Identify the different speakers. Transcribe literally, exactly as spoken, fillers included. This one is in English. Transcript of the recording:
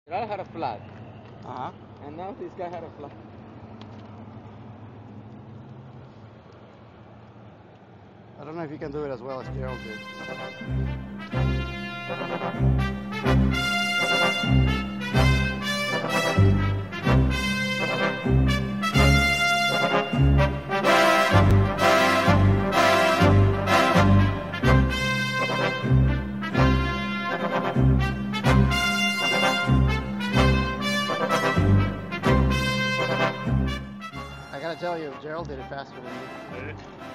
Speaker 1: I had a flat.
Speaker 2: Uh-huh.
Speaker 1: And now this guy had a flat.
Speaker 2: I don't know if you can do it as well as Gerald did. I gotta tell you, Gerald did it faster than you.
Speaker 3: Did it?